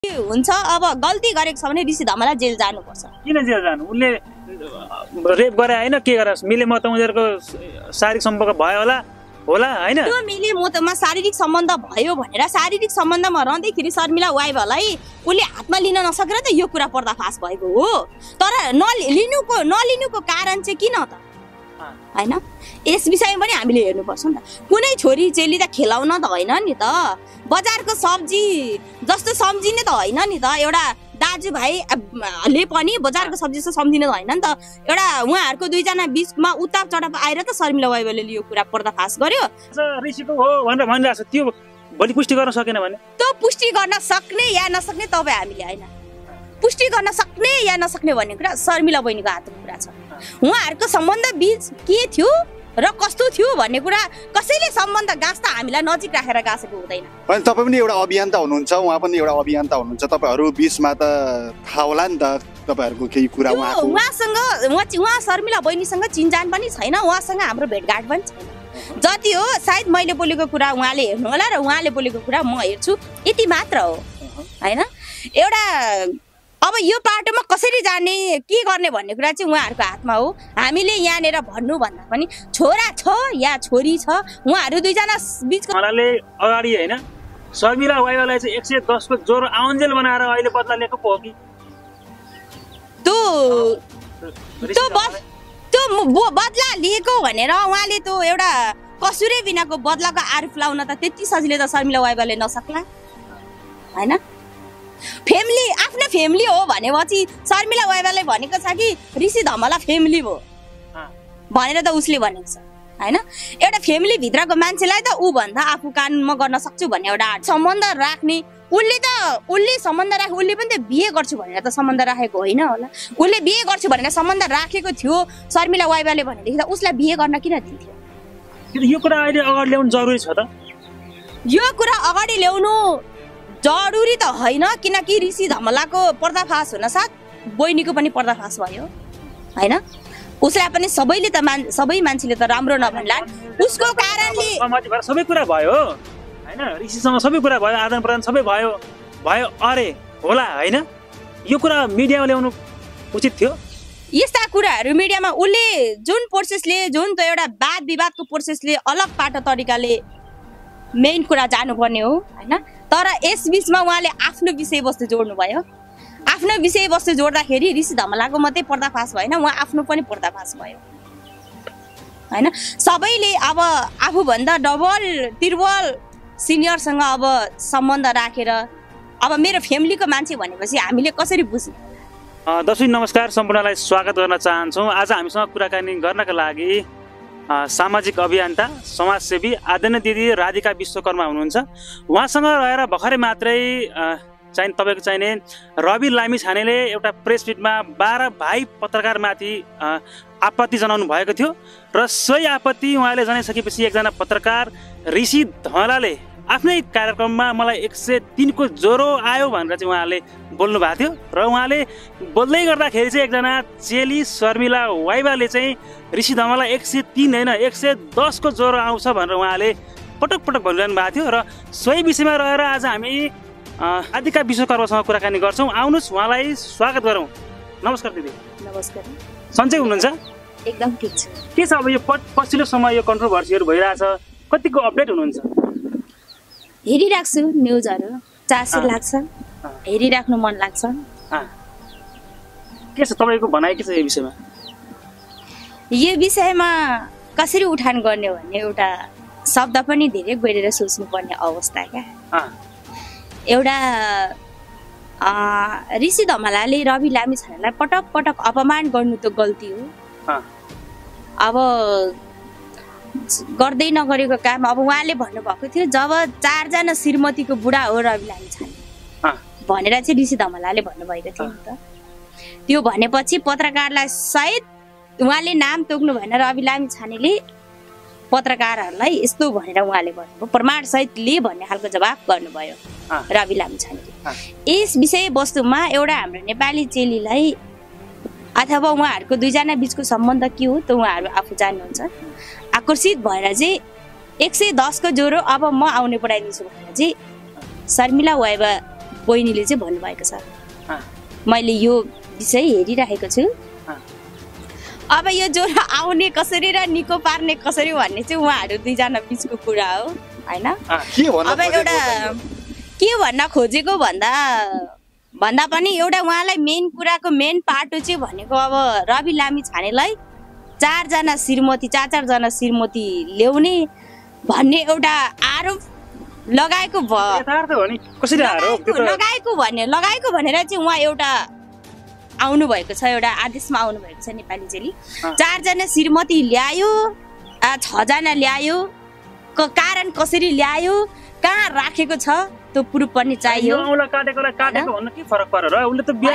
हुन्छ अब गल्ती गरेको छ भने ऋषि धमला जेल जानुपर्छ। किन जेल जानु? उनले रेप गरे हैन, के गरे? मिले म त उनीहरुको शारीरिक सम्पर्क भयो होला हैन? त्यो मिले मतमा शारीरिक सम्बन्ध भयो भनेर शारीरिक सम्बन्धमा रहँदैखेरि शर्मिला वाइवालाई उले हातमा लिन नसकेर त यो कुरा पर्दाफास भएको हो। तर नलिनुको कारण चाहिँ किन त हैन? यस विषयमा पनि हामीले हेर्नुपर्छ नि त। कुनै छोरी चेली त खेलाउन त होइन नि त, बजारको सब्जी जस्तो सम्झिने त होइन नि त। एउटा दाजुभाइले पनि बजारको सब्जी जस्तो सम्झिने त होइन नि त। एउटा उहाँहरूको दुईजना बीचमा उताप चढाप आएर त शर्मिला वाइवाले यो कुरा पर्दाफास गर्यो। ऋषिको हो भनेर भनिरहेको छ, त्यो भोलि पुष्टि गर्न सकेन भने? त्यो पुष्टि गर्न सक्ने या नसक्ने तपाईँ हामीले होइन, पुष्टि गर्न सक्ने या नसक्ने भन्ने कुरा शर्मिला बहिनीको हातको कुरा छ। उहाँहरूको सम्बन्ध बीच के थियो र कस्तो थियो भन्ने कुरा कसैले सम्बन्ध गाँस्दा हामीलाई नजिक राखेर गाँसेको हुँदैन। अनि तपाईँ पनि एउटा अभियन्ता हुनुहुन्छ, उहाँ पनि एउटा अभियन्ता हुनुहुन्छ, तपाईँहरू बीचमा त थाहा होला नि त तपाईँहरूको केही कुरा। उहाँ शर्मिला बहिनीसँग चिनजान पनि छैन, उहाँसँग हाम्रो भेटघाट पनि छैन। जति हो सायद मैले बोलेको कुरा उहाँले हेर्नु होला र उहाँले बोलेको कुरा म हेर्छु, यति मात्र हो हैन। एउटा अब यो बाटोमा कसरी जाने के गर्ने भन्ने कुरा चाहिँ उहाँहरूको हातमा हो। हामीले यहाँनिर भन्नु भन्दा पनि छोरा छ या छोरी छ, उहाँहरू दुईजना बीचको अगाडि हैन शर्मिला वाइवालाई चाहिँ 110 को ज्वरो आउन्जेल बनाएर अहिले बदला लिएको पो हो कि? त्यो बदला लिएको भनेर उहाँले त्यो एउटा कसुरै बिनाको बदलाको आरोप लाउन त त्यति सजिलै त शर्मिला वाइवाले नसक्ला हैन। फ्यामिली आफ्नो फ्यामिली हो भनेपछि शर्मिला वाइवाले भनेको छ कि ऋषि धमला फ्यामिली हो भनेर त उसले भनेको छ हैन। एउटा फ्यामिली भित्रको मान्छेलाई त ऊ भन्दा आफू कानुनमा गर्न सक्छु भन्ने एउटा सम्बन्ध राख्ने उसले सम्बन्ध राखे, उसले पनि त बिहे गर्छु भनेर त सम्बन्ध राखेको होइन होला। उसले बिहे गर्छु भनेर सम्बन्ध राखेको थियो शर्मिला वाइवाले भनेदेखि त उसलाई बिहे गर्न किन दिन्थ्यो? यो कुरा अहिले अगाडि ल्याउनु जरुरी छ त? यो कुरा अगाडि ल्याउनु जरुरी त होइन, किनकि ऋषि धमलाको पर्दाफास हुन साथ बहिनीको पनि पर्दाफास भयो हैन। उसलाई पनि सबैले त सबै मान्छेले त राम्रो नभन्ला, उसको कारणले सबै कुरा भयो हैन। ऋषिसँग सबै कुरा भयो, आदान प्रदान सबै भयो अरे होला हैन। यो कुरा मिडियामा ल्याउनु उचित थियो। यस्ता कुराहरू मिडियामा उसले जुन प्रोसेसले जुन त एउटा वाद विवादको प्रोसेसले अलग पाटो तरिकाले मेन कुरा जानुपर्ने हो हैन। तर यस बीचमा उहाँले आफ्नो विषयवस्तु जोड्नु भयो। आफ्नो विषयवस्तु जोड्दाखेरि ऋषि धमलाको मात्रै पर्दाफास भएन, उहाँ आफ्नो पनि पर्दाफास भयो हैन। सबैले अब आफूभन्दा डबल त्रिबल सिनियरसँग अब सम्बन्ध राखेर अब मेरो फ्यामिलीको मान्छे भनेपछि हामीले कसरी बुझ्ने? दर्शक नमस्कार, सम्पूर्णलाई स्वागत गर्न चाहन्छौँ। आज हामीसँग कुराकानी गर्नका लागि सामाजिक अभियन्ता समाजसेवी आदरणीय दिदी राधिका विश्वकर्मा हुनुहुन्छ। उहाँसँग रहेर भर्खरै मात्रै तपाईँको चाहिने रवि लामिछानेले एउटा प्रेस मिटमा 12 भाइ पत्रकारमाथि आपत्ति जनाउनु भएको थियो र सोही आपत्ति उहाँले जनाइसकेपछि एकजना पत्रकार ऋषि धमलाले आफ्नै कार्यक्रममा मलाई 103 को ज्वरो आयो भनेर चाहिँ उहाँले बोल्नु भएको थियो र उहाँले बोल्दै गर्दाखेरि चाहिँ एकजना चेली शर्मिला वाइवाले चाहिँ ऋषि धमला 103 होइन 110 को ज्वरो आउँछ भनेर उहाँले पटक भनिरहनु भएको थियो। र सोही विषयमा रहेर आज हामी राधिका विश्वकर्मासँग कुराकानी गर्छौँ। आउनुहोस् उहाँलाई स्वागत गरौँ। नमस्कार दिदी। नमस्कार। सन्चै हुनुहुन्छ? एकदम ठिक छ। के छ अब यो पछिल्लो समय यो कन्ट्रोभर्सीहरू भइरहेछ, कतिको अपडेट हुनुहुन्छ? हेरिराख्छु न्युजहरू, चासो लाग्छ, हेरिराख्नु मन लाग्छ। के छ तपाईँको भनाइ के छ यो विषयमा? यो विषयमा कसरी उठान गर्ने भन्ने एउटा शब्द पनि धेरै गहिरेर सोच्नुपर्ने अवस्था क्या। एउटा ऋषि धमलाले रवि लामिछानेलाई पटक अपमान गर्नु त गल्ती हो। अब गर्दै नगरेको काम अब उहाँले भन्नुभएको थियो जब 4 जना श्रीमतीको बुढा हो रवि लामिछाने भनेर चाहिँ ऋषि धमलाले भन्नुभएको थियो नि त। त्यो भनेपछि पत्रकारलाई सायद उहाँले नाम तोक्नु भएन, रवि लामिछानेले पत्रकारहरूलाई यस्तो भनेर उहाँले भन्नुभयो, प्रमाण सहित ले भन्ने खालको जवाब गर्नुभयो रवि लामिछानेले। यस विषयवस्तुमा एउटा हाम्रो नेपाली चेलीलाई अथवा उहाँहरूको दुईजना बीचको सम्बन्ध के हो त उहाँहरू आफू जान्नुहुन्छ। आकर्षित भएर चाहिँ 110 को ज्वरो अब म आउने पढाइदिन्छु भनेर चाहिँ शर्मिला वाइवा बहिनीले चाहिँ भन्नुभएको छ। मैले यो विषय हेरिरहेको छु। अब यो ज्वरो आउने कसरी र निको पार्ने कसरी भन्ने चाहिँ उहाँहरू दुईजना बिचको कुरा हो होइन। अब एउटा के भन्न खोजेको भन्दा पनि एउटा उहाँलाई मेन कुराको मेन पाटो चाहिँ भनेको अब रवि लामिछानेलाई 4जना श्रीमती 4-4जना श्रीमती ल्याउने भन्ने एउटा आरोप लगाएको भनेर चाहिँ उहाँ एउटा आउनु भएको छ, एउटा आदेशमा आउनु भएको छ नेपाली जेली। 4जना श्रीमती ल्यायो, 6जना ल्यायो, कारण कसरी ल्यायो, कहाँ राखेको छ त्यो प्रुफ पनि चाहियो। बिहे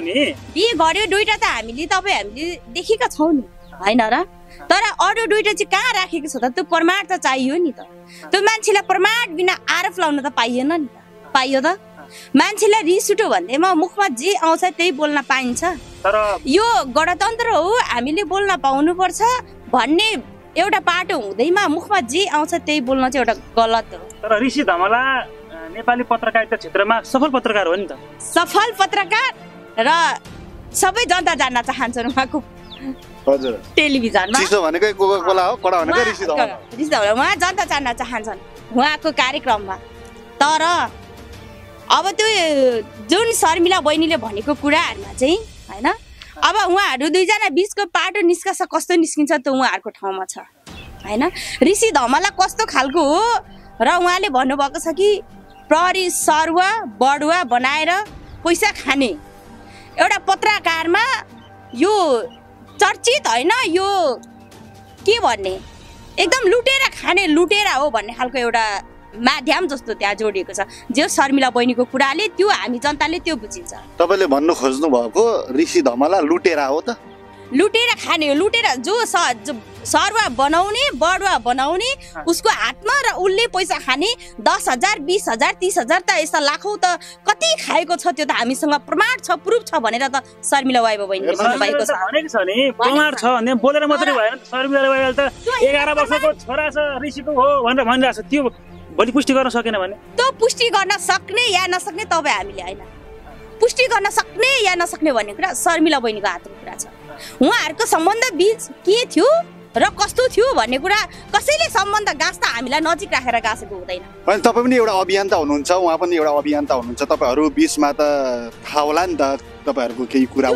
गर्यो दुईटा त हामीले देखेका छौँ नि होइन र, तर अरू दुईटा चाहिँ कहाँ राखेको छ त त्यो प्रमाण त चाहियो नि त। त्यो मान्छेलाई प्रमाण बिना आरोप लाउन त पाइएन नि त, पाइयो त। मान्छेलाई रिस उठ्यो भन्दैमा मुखमा जे आउँछ त्यही बोल्न पाइन्छ, तर यो गणतन्त्र हो हामीले बोल्न पाउनुपर्छ भन्ने एउटा पाटो हुँदैमा मुखमा जे आउँछ त्यही बोल्न चाहिँ एउटा गलत हो। तर ऋषि धमला नेपाली पत्रकारिता क्षेत्रमा सफल पत्रकार हो नि त, सफल पत्रकार र सबै जनता जान्न चाहन्छन् उहाँको हजुर टेलिभिजनमा। चिसो भनेकै कोका-कोला हो, कडा भनेकै ऋषि धमला। उहाँ जनता जान्न चाहन्छन् उहाँको कार्यक्रममा। तर अब त्यो जुन शर्मिला बहिनीले भनेको कुराहरुमा चाहिँ हैन, अब उहाँहरू दुईजना बीचको पाटो निस्कछ कस्तो निस्किन्छ त्यो उहाँहरूको ठाउँमा छ हैन। ऋषि धमला कस्तो खालको हो र उहाँले भन्नुभएको छ कि प्रहरी सरुवा बडुवा बनाएर पैसा खाने एउटा पत्रकारमा यो चर्चित हैन, यो के भन्ने एकदम लुटेर खाने लुटेरा हो भन्ने खालको एउटा माध्यम जस्तो त्यहाँ जोडिएको छ। जो शर्मिला बहिनीको कुराले त्यो हामी जनताले त्यो बुझिन्छ। तपाईले भन्नु खोज्नु भएको ऋषि धमला लुटेरा हो त? लुटेर खाने हो, लुटेर जो सरुवा बनाउने बडुवा बनाउने उसको हातमा र उसले पैसा खाने 10,000 20,000 30,000 त यस्ता लाखौं त कति खाएको छ त्यो त हामीसँग प्रमाण छ, प्रुफ छ भनेर त शर्मिला वाइबा बहिनीले भन्नुभएको छ। भनेको छ नि प्रमाण छ भने बोलेर मात्रै भएन। शर्मिला वाइबाले त 11 वर्षको छोरा छ ऋषिको हो भनेर भनिरहेछ, त्यो भोलि पुष्टि गर्न सकेन भने त्यो पुष्टि गर्न सक्ने या नसक्ने तपाईँ हामीले हैन, पुष्टि गर्न सक्ने या नसक्ने भन्ने कुरा शर्मिला बहिनीको हातको कुरा छ। उहाँहरूको सम्बन्ध बीच के थियो र कस्तो थियो भन्ने कुरा कसैले सम्बन्ध गाँस्दा हामीलाई नजिक राखेर गाँसेको हुँदैन। अनि तपाईँ पनि एउटा अभियन्ता हुनुहुन्छ, उहाँ पनि एउटा अभियन्ता हुनुहुन्छ, तपाईहरू बीचमा त थाहा होला नि त तपाईहरूको केही कुरा।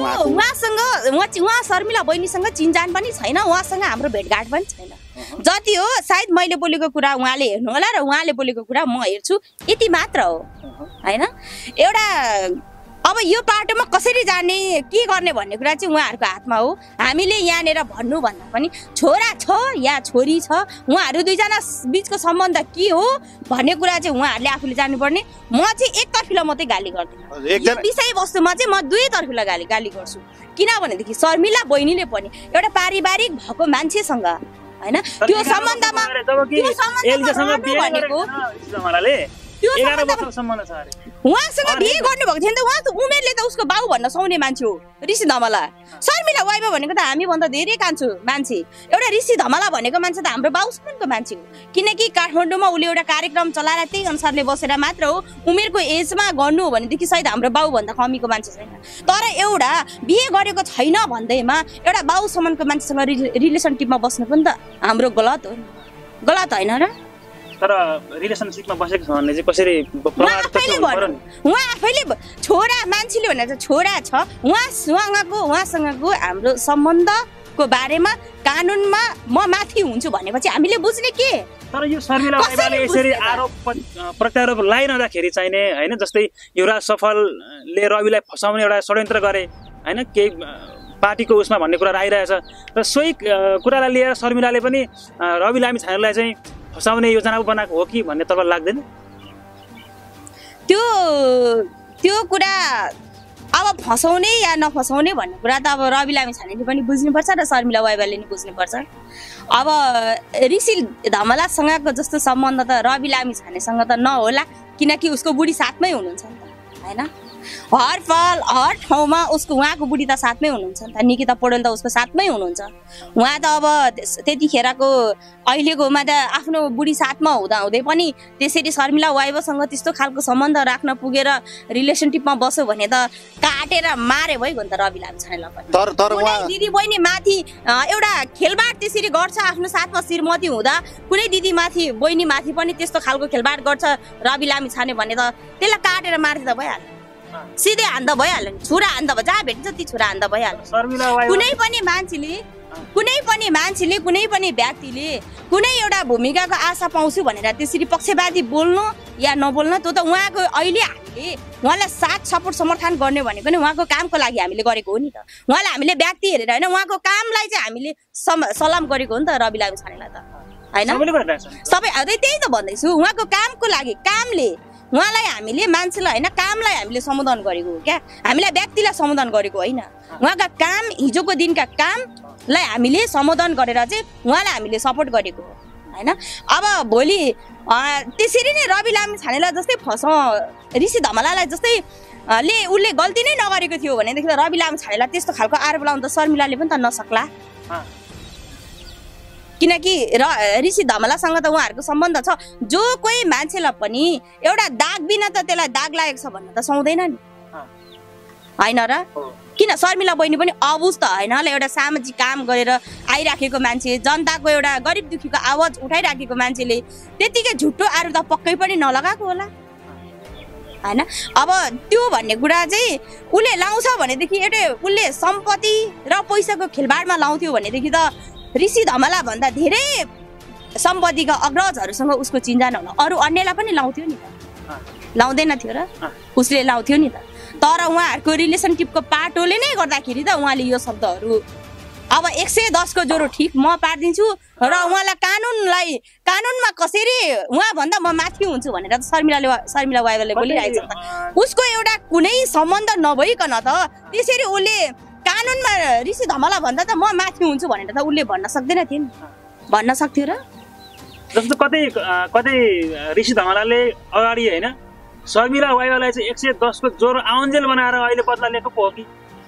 उहाँ शर्मिला बहिनीसँग चिनजान पनि छैन, उहाँसँग हाम्रो भेटघाट पनि छैन। जति हो सायद मैले बोलेको कुरा उहाँले हेर्नु होला र उहाँले बोलेको कुरा म हेर्छु, यति मात्र हो हैन। एउटा अब यो पाटोमा कसरी जाने के गर्ने भन्ने कुरा चाहिँ उहाँहरूको हातमा हो। हामीले यहाँनिर भन्नु भन्दा पनि छोरा छ या छोरी छ, उहाँहरू दुईजना बीचको सम्बन्ध के हो भन्ने कुरा चाहिँ उहाँहरूले आफूले जान्नुपर्ने। म चाहिँ एकतर्फीलाई मात्रै गाली गर्दिनँ, विषयवस्तुमा चाहिँ म दुईतर्फीलाई गाली गर्छु। किनभनेदेखि शर्मिला बहिनीले पनि एउटा पारिवारिक भएको मान्छेसँग हैन त्यो सम्बन्धमा उहाँसँग बिहे गर्नुभएको थियो नि त। उहाँ त उमेरले त उसको बाउ भन्न सक्ने मान्छे हो ऋषि धमला। शर्मिला वाइबा भनेको त हामी भन्दा धेरै कान्छो मान्छे, एउटा ऋषि धमला भनेको मान्छे त हाम्रो बाउसम्मको मान्छे हो। किनकि काठमाडौँमा उसले एउटा कार्यक्रम चलाएर त्यही अनुसारले बसेर मात्र हो। उमेरको एजमा गर्नु हो भनेदेखि सायद हाम्रो बाउ भन्दा कमीको मान्छे छैन। तर एउटा बिहे गरेको छैन भन्दैमा एउटा बाउसम्मको मान्छेसँग रिलेसनसिपमा बस्नु पनि त हाम्रो गलत हो, गलत होइन र? तर रिलेसनशिपमा बसेको छ भन्ने चाहिँ कसरी उहाँ आफैले छोरा मान्छेले भनेर छोरा छ, उहाँसँगको हाम्रो सम्बन्धको बारेमा कानुनमा म माथि हुन्छु भनेपछि हामीले बुझ्ने के। तर यो शर्मिला वाइबाले यसरी आरोप प्रत्यारोप लाइरहँदाखेरि चाहिने हैन, जस्तै युवराज सफलले रविलाई फसाउने एउटा षड्यन्त्र गरे हैन, केही पार्टीको उसमा भन्ने कुरा आइरहेछ र सोही कुरालाई लिएर शर्मिलाले पनि रवि लामिछानेलाई चाहिँ फसाउने योजना बनाएको हो कि भन्ने तपाईलाई लाग्दैन? त्यो कुरा अब फसाउने या नफसाउने भन्ने कुरा त अब रवि लामिछानेले पनि बुझ्नुपर्छ र शर्मिला वाइबाले पनि बुझ्नुपर्छ। अब ऋषि धमलासँगको जस्तो सम्बन्ध त रवि लामिछानेसँग त नहोला, किनकि उसको बुढी साथमै हुनुहुन्छ नि त हैन। हर पल हर ठाउँमा उसको उहाँको बुढी त साथमै हुनुहुन्छ नि त, निकिता पौडेल त उसको साथमै हुनुहुन्छ। उहाँ त अब त्यतिखेरको अहिलेकोमा त आफ्नो बुढी साथमा हुँदै पनि त्यसरी शर्मिला वाइवासँग त्यस्तो खालको सम्बन्ध राख्न पुगेर रिलेसनसिपमा बस्यो भने त काटेर मारे भइगयो नि त रवि लामिछानेलाई पनि। कुनै दिदी बहिनी माथि एउटा खेलबाड त्यसरी गर्छ आफ्नो साथमा श्रीमती हुँदा, कुनै दिदी माथि बहिनी माथि पनि त्यस्तो खालको खेलबाड गर्छ रवि लामिछाने भने त त्यसलाई काटेर मार्थे त भइहाल्यो, सिधै हान्दा भइहाल्यो नि, छुरा हान्दा भयो, जहाँ भेट्छ ती छुरा हान्दा भइहाल्यो। कुनै पनि मान्छेले कुनै पनि व्यक्तिले कुनै एउटा भूमिकाको आशा पाउँछु भनेर त्यसरी पक्षपाती बोल्नु या नबोल्नु त्यो त उहाँको अहिले हामीले उहाँलाई साथ सपोर्ट समर्थन गर्ने भनेको नि उहाँको कामको लागि हामीले गरेको हो नि त। उहाँलाई हामीले व्यक्ति हेरेर होइन, उहाँको कामलाई चाहिँ हामीले सलाम गरेको हो नि त रवि लामिछानेलाई त, होइन? सबै त्यही त भन्दैछु, उहाँको कामको लागि, कामले उहाँलाई हामीले मान्छेलाई होइन कामलाई हामीले सम्बोधन गरेको हो क्या, हामीलाई व्यक्तिलाई सम्बोधन गरेको होइन। उहाँका काम, हिजोको दिनका कामलाई हामीले सम्बोधन गरेर चाहिँ उहाँलाई हामीले सपोर्ट गरेको हो, होइन? अब भोलि त्यसरी नै रवि लामिछानेलाई जस्तै ऋषि धमलालाई जस्तै उसले गल्ती नै नगरेको थियो भनेदेखि त रवि लामिछानेलाई त्यस्तो खालको आरोप लाउनु त शर्मिलाले पनि त नसक्ला, किनकि ऋषि धमलासँग त उहाँहरूको सम्बन्ध छ। जो कोही मान्छेलाई पनि एउटा दाग बिना त त्यसलाई दाग लागेको छ भन्न त सुहाउँदैन नि, होइन र? किन शर्मिला बहिनी पनि अबुझ त होइन, एउटा सामाजिक काम गरेर आइराखेको मान्छे, जनताको एउटा गरिब दुखीको आवाज उठाइराखेको मान्छेले त्यतिकै झुट्टो आरोप त पक्कै पनि नलगाएको होला, होइन? अब त्यो भन्ने कुरा चाहिँ उसले लाउँछ भनेदेखि एउटा उसले सम्पत्ति र पैसाको खेलबाडमा लाउँथ्यो भनेदेखि त ऋषि धमला भन्दा धेरै सम्पत्तिका अग्रजहरूसँग उसको चिन्जान होला, अरू अन्यलाई पनि लाउँथ्यो नि त, लाउँदैन थियो र? उसले लाउँथ्यो नि त। तर उहाँहरूको रिलेसनसिपको पाटोले नै गर्दाखेरि त उहाँले यो शब्दहरू अब 110 को ज्वरो ठिक म पारिदिन्छु र उहाँलाई कानुनमा कसरी उहाँभन्दा म माथि हुन्छु भनेर त शर्मिला वाइवाले बोलिरहेको छ त। उसको एउटा कुनै सम्बन्ध नभइकन त त्यसरी उसले कानुनमा ऋषि धमला भन्दा त म माथि हुन्छु भनेर त उसले भन्न सक्दैन थियो नि, भन्न सक्थ्यो र? जस्तो कतै ऋषि धमलाले अगाडि होइन शर्मिला वाइवालाई चाहिँ 110 को ज्वरो आउन्जेल बनाएर अहिले बदला लिएको पो हो कि?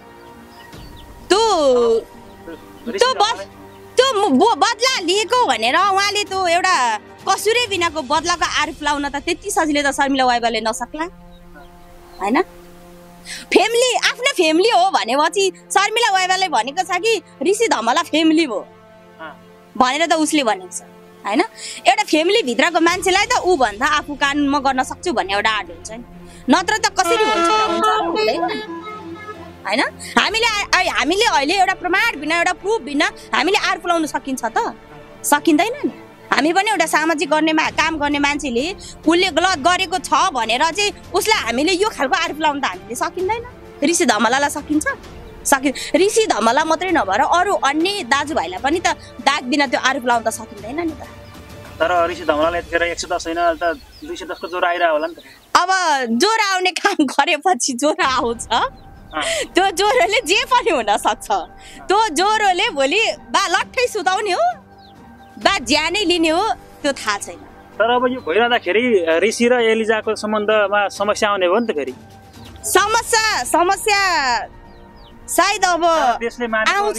त्यो बदला लिएको भनेर उहाँले त्यो एउटा कसुरै बिनाको बदलाको आरोप लाउन त त्यति सजिलै त शर्मिला वाइवाले नसक्ला, होइन? आफ्नो फ्यामिली हो भनेपछि शर्मिला वाइवाले भनेको छ कि ऋषि धमला फ्यामिली हो भनेर त उसले भनेको छ, होइन? एउटा फ्यामिली भित्रको मान्छेलाई त ऊ भन्दा आफू कानुनमा गर्न सक्छु भन्ने एउटा आँट हुन्छ नि, नत्र त कसरी हुन्छ हुँदैन, होइन? हामीले अहिले एउटा प्रमाण बिना एउटा प्रुफ बिना हामीले आरोप लाउन सकिन्छ त? सकिँदैन नि। हामी पनि एउटा सामाजिक काम गर्ने मान्छेले उसले गलत गरेको छ भनेर चाहिँ उसलाई हामीले यो खालको आरोप लाउन त हामीले सकिँदैन। ऋषि धमलालाई सकिन्छ? ऋषि धमला मात्रै नभएर अरू अन्य दाजुभाइलाई पनि त दाग बिना त्यो आरोप लाउन त सकिँदैन नि त। तर ऋषि धमलाले यतिखेर 110 होइन त 210 को ज्वरो आइरहेको होला नि त। अब ज्वरो आउने काम गरेपछि ज्वरो आउँछ, त्यो ज्वरोले जे पनि हुन सक्छ। त्यो ज्वरोले भोलि बा लट्ठै सुताउने हो बा ज्यानै लिने हो त्यो थाहा छैन। तर अब यो भइरहँदाखेरि ऋषि र एलिजाको सम्बन्धमा समस्या आउने हो नि त फेरि। समस्या सायद अब आउँछ,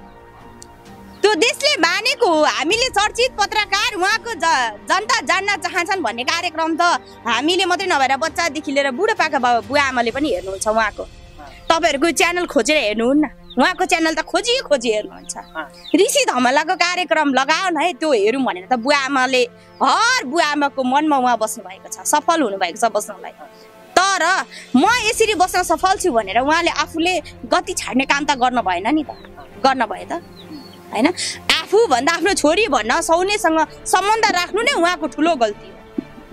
त्यो देशले मानेको। हामीले चर्चित पत्रकार उहाँको जनता जान्न चाहन्छन् भन्ने कार्यक्रम त हामीले मात्रै नभएर बच्चादेखि लिएर बुढोपाका बुवा आमाले पनि हेर्नुहुन्छ। उहाँको तपाईँहरूको च्यानल खोजेर हेर्नुहुन्न, उहाँको च्यानल त खोजी हेर्नुहुन्छ। ऋषि धमलाको कार्यक्रम लगाउन है त्यो हेरौँ भनेर त बुवा आमाले हर बुवा आमाको मनमा उहाँ बस्नु भएको छ, सफल हुनुभएको छ बस्नलाई। तर म यसरी बस्न सफल छु भनेर उहाँले आफूले गति छाड्ने काम त गर्न भएन नि त, गर्न भयो त होइन? आफू भन्दा आफ्नो छोरी भन्न सौनेसँग सम्बन्ध राख्नु नै उहाँको ठुलो गल्ती हो,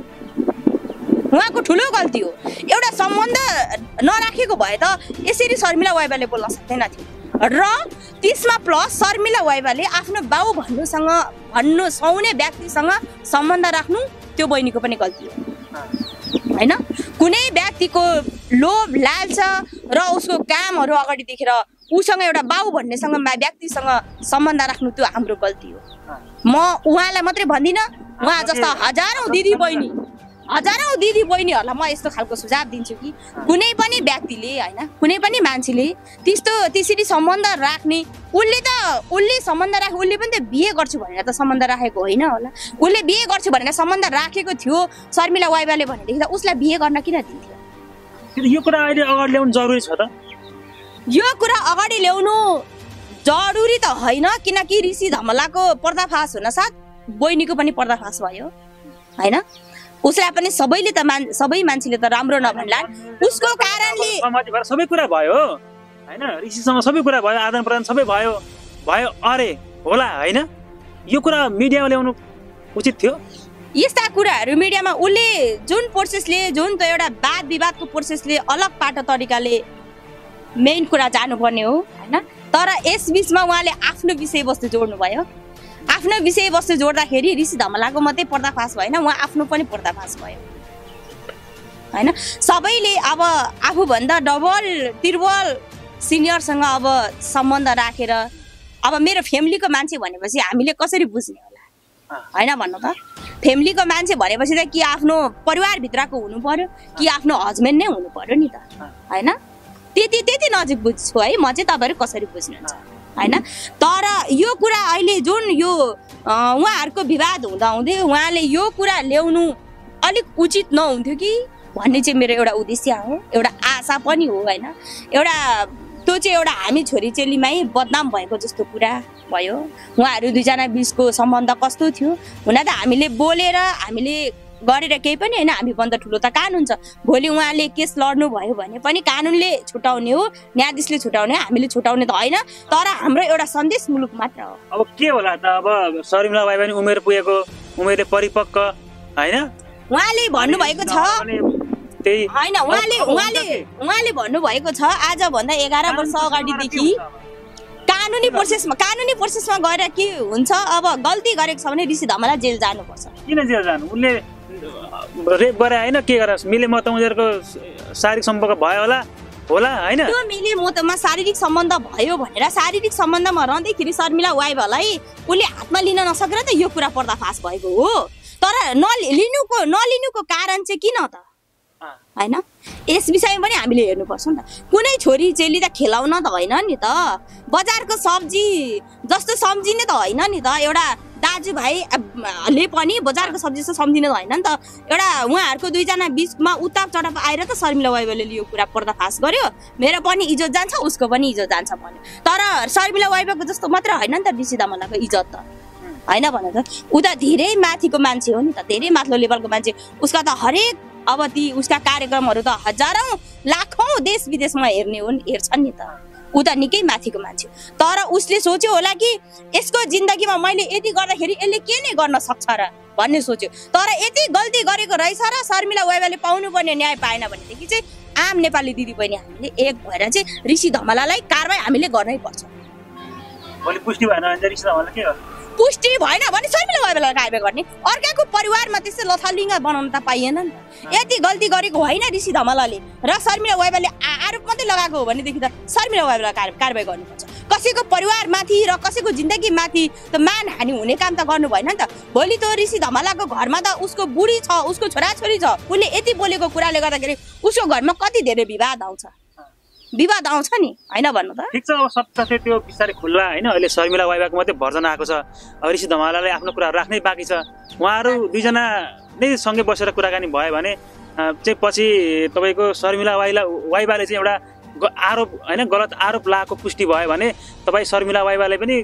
उहाँको ठुलो गल्ती हो। एउटा सम्बन्ध नराखेको भए त यसरी शर्मिला वाइवाले बोल्न सक्दैन थियो। र त्यसमा प्लस शर्मिला वाइवाले आफ्नो बाउ भन्नु सुहाउने व्यक्तिसँग सम्बन्ध राख्नु त्यो बहिनीको पनि गल्ती हो, होइन? कुनै व्यक्तिको लोभ लालच र उसको कामहरू अगाडि देखेर उसँग एउटा बाउ भन्नेसँग व्यक्तिसँग सम्बन्ध राख्नु त्यो हाम्रो गल्ती हो। म उहाँलाई मात्रै भन्दिनँ, उहाँ जस्ता हजारौँ दिदी बहिनी हजारौं दिदी बहिनीहरूलाई म यस्तो खालको सुझाव दिन्छु कि कुनै पनि व्यक्तिले हैन कुनै पनि मान्छेले त्यसरी सम्बन्ध राख्ने उसले सम्बन्ध राखे उसले पनि त बिहे गर्छु भनेर त सम्बन्ध राखेको होइन होला उसले बिहे गर्छु भनेर सम्बन्ध राखेको थियो शर्मिला वाइबाले भनेदेखि त उसलाई बिहे गर्न किन दिन्थ्यो यो कुरा अहिले अगाडि ल्याउनु जरुरी छ त यो कुरा अगाडि ल्याउनु जरुरी त होइन किनकि ऋषि धमलाको पर्दाफास हुन साथ बहिनीको पनि पर्दाफास भयो हैन उसलाई पनि सबैले त सबै मान्छेले त राम्रो नभन्ला उसको कारणले सबै कुरा भयो हैन ऋषिसँग सबै कुरा भयो आदान प्रदान सबै भयो अरे होला हैन यो कुरा मिडियामा ल्याउनु उचित थियो यस्ता कुराहरू मिडियामा उसले जुन प्रोसेसले जुन त एउटा वाद विवादको प्रोसेसले अलग पाटो तरिकाले मेन कुरा जानुपर्ने हो हैन तर यस बीचमा उहाँले आफ्नो विषयवस्तु जोड्नु भयो आफ्नो विषयवस्तु जोड्दाखेरि ऋषि धमलाको मात्रै पर्दाफास भएन उहाँ आफ्नो पनि पर्दाफास भयो हैन सबैले अब आफूभन्दा डबल त्रिबल सिनियरसँग अब सम्बन्ध राखेर अब मेरो फ्यामिलीको मान्छे भनेपछि हामीले कसरी बुझ्ने होला हैन भन्नु त फ्यामिलीको मान्छे भनेपछि त कि आफ्नो परिवारभित्रको हुनु पर्यो कि आफ्नो हस्बेन्ड नै हुनु पर्यो नि त हैन त्यति नजिक बुझ्छु है म चाहिँ तपाईहरु कसरी बुझ्नुहुन्छ हैन तर यो कुरा अहिले जुन यो उहाँहरुको विवाद हुँदै उहाँले यो कुरा ल्याउनु अलिक उचित नहुन्थ्यो कि भन्ने चाहिँ मेरो एउटा उद्देश्य हो एउटा आशा पनि हो हैन एउटा त्यो चाहिँ एउटा हामी छोरी चेलीमै बदनाम भएको जस्तो कुरा भयो उहाँहरु दुईजना बीचको सम्बन्ध कस्तो थियो हुन त हामीले बोलेर हामीले गरेर केही पनि हैन हामी भन्दा ठुलो त कानुन छ भोलि उहाँले केस लड्नु भयो भने पनि कानुनले छुटाउने हो न्यायाधीशले छुटाउने हामीले छुटाउने त हैन तर हाम्रो एउटा सन्देश मुलुक मात्र हो अब के होला त अब शर्मिला वाइ पनि उमेर पुगेको उमेरले परिपक्व हैन उहाँले भन्नु भएको छ त्यही हैन उहाँले भन्नु भएको छ आज भन्दा 11 वर्ष अगाडिदेखि कानुनी प्रोसेसमा गएर के हुन्छ अब गल्ती गरेको छ भने ऋषि धमला जेल जानुपर्छ किन जेल जानु उनले रेप गरे हैन के गरे मिले म त उनीहरुको शारीरिक सम्पर्क भयो होला हैन त्यो मिले मतमा शारीरिक सम्बन्ध भयो भनेर शारीरिक सम्बन्धमा रहँदाखेरि शर्मिला वाइबालाई उले हातमा लिन नसकेर त यो कुरा पर्दाफास भएको हो तर नलिनुको कारण चाहिँ किन त हैन यस विषयमा पनि हामीले हेर्नुपर्छ नि त कुनै छोरी चेली त खेलाउन त हैन नि त बजारको सब्जी जस्तो सम्झिने त हैन नि त एउटा दाजुभाइले पनि बजारको सब्जी जस्तो सम्झिने त हैन नि त एउटा उहाँहरुको दुईजना बीचमा उताप चढाप आएर त शर्मिला वाइबाले यो कुरा पर्दाफास गर्यो मेरो पनि इज्जत जान्छ उसको पनि इज्जत जान्छ भन्यो तर शर्मिला वाइबाको जस्तो मात्र हैन नि त ऋषि धमलाको इज्जत त हैन भन त उ त धेरै माथिको मान्छे हो नि त धेरै माथिल्लो लेभलको मान्छे उसका त हरेक अब ती उसका कार्यक्रमहरु त हजारौं लाखौं देश विदेशमा हेर्छन् नि त उ त निकै माथिको मान्छे तर उसले सोच्यो होला कि यसको जिन्दगीमा मैले यति गर्दाखेरि यसले के नै गर्न सक्छ र भन्ने सोच्यो तर यति गल्ती गरेको रहेछ र शर्मिला वाइबाले पाउनु पर्ने न्याय पाएन भनेदेखि चाहिँ आम नेपाली दिदी बहिनी हामीले एक भएर चाहिँ ऋषि धमलालाई कारबाही हामीले गर्नै पर्छ भोलि पुष्टि भएन भने ऋषि धमला के गर्छ पुष्टि भएन भने शर्मिला वाइबालाई कारबाही गर्ने अर्काको परिवारमा त्यसै लथालिङ्ग बनाउन त पाइएन नि यति गल्ती गरेको होइन ऋषि धमलाले र शर्मिला वाइबाले आरोप मात्रै लगाएको हो भनेदेखि त शर्मिला वाइबालाई कारबाही गर्नुपर्छ कसैको परिवारमाथि र कसैको जिन्दगीमाथि त मानहानि हुने काम त गर्नु भएन नि त भोलि त ऋषि धमलाको घरमा त उसको बुढी छ उसको छोराछोरी छ उले यति बोलेको कुराले गर्दाखेरि उसको घरमा कति धेरै विवाद आउँछ नि हैन भन्नु त ठीक छ अब सत्य चाहिँ त्यो बिस्तारै खुल्ला हैन अहिले शर्मिला वाइबाको मात्रै भर्जना आएको छ अब ऋषि धमलाले आफ्नो कुरा राख्नै बाँकी छ उहाँहरु दुईजना नै सँगै बसेर कुराकानी भयो भने चाहिँ पछि तपाईको शर्मिला वाइबाले चाहिँ एउटा आरोप हैन गलत आरोप लागेको पुष्टि भयो भने तपाई शर्मिला वाइबाले पनि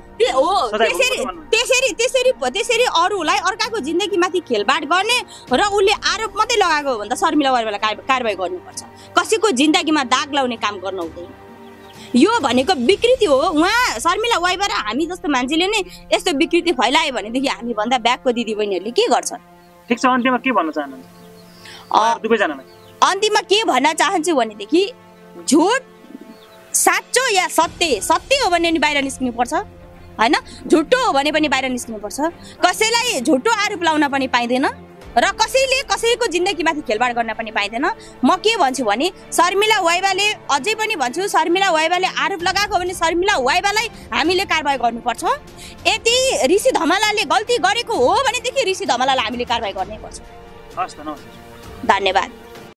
त्यसरी अरूलाई अर्काको जिन्दगीमाथि खेलबाड गर्ने र उले आरोप मात्रै लगाएको भन्दा शर्मिला वाइबालाई कारबाही गर्नुपर्छ कसैको जिन्दगीमा दाग लाउने काम गर्न हुँदैन यो भनेको विकृति हो उहाँ शर्मिला वाइबा र हामी जस्तो मान्छेले नै यस्तो विकृति फैलायो भनेदेखि हामी भन्दा ब्याकको दिदी बहिनीहरूले के गर्छन् ठीक छ अन्त्यमा के भन्न चाहनुहुन्छ दुवैजनालाई अन्त्यमा के भन्न चाहन्छु भनेदेखि झुट साँचो या सत्य हो भने नि बाहिर निस्किनु पर्छ हैन झुटो हो भने पनि बाहिर निस्किनु पर्छ कसैलाई झुटो आरोप लाउन पनि पाइदैन र कसैले कसैको जिन्दगीमाथि खेलबाड गर्न पनि पाइदैन म के भन्छु भने शर्मिला वाइबाले अझै पनि भन्छु शर्मिला वाइबाले आरोप लगाएको भने शर्मिला वाइबालाई हामीले कारबाही गर्नुपर्छ यति ऋषि धमलाले गल्ती गरेको हो भनेदेखि ऋषि धमलालाई हामीले कारबाही गर्नै पर्छ हस् त नमस्ते धन्यवाद।